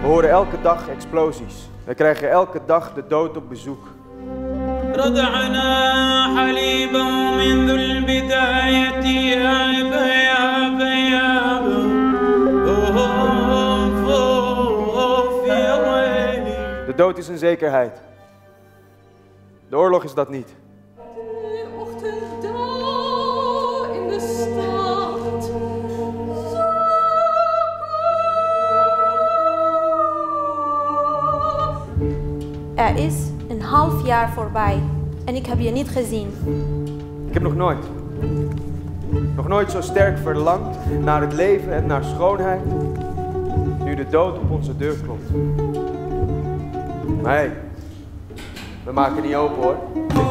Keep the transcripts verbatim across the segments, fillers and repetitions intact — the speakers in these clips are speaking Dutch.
horen elke dag explosies. We krijgen elke dag de dood op bezoek. De dood is een zekerheid. De oorlog is dat niet. De ochtend daar in de stad. Zo Er is een half jaar voorbij en ik heb je niet gezien. Ik heb nog nooit, nog nooit zo sterk verlangd naar het leven en naar schoonheid, nu de dood op onze deur klopt. Maar hey, we maken niet open hoor.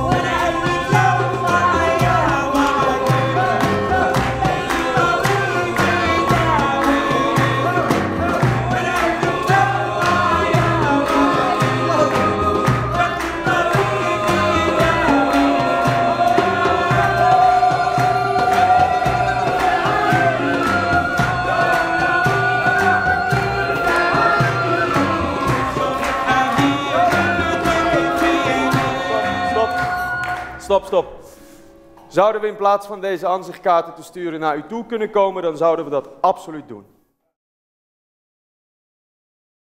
Stop, stop. Zouden we in plaats van deze aanzichtkaarten te sturen naar u toe kunnen komen, dan zouden we dat absoluut doen.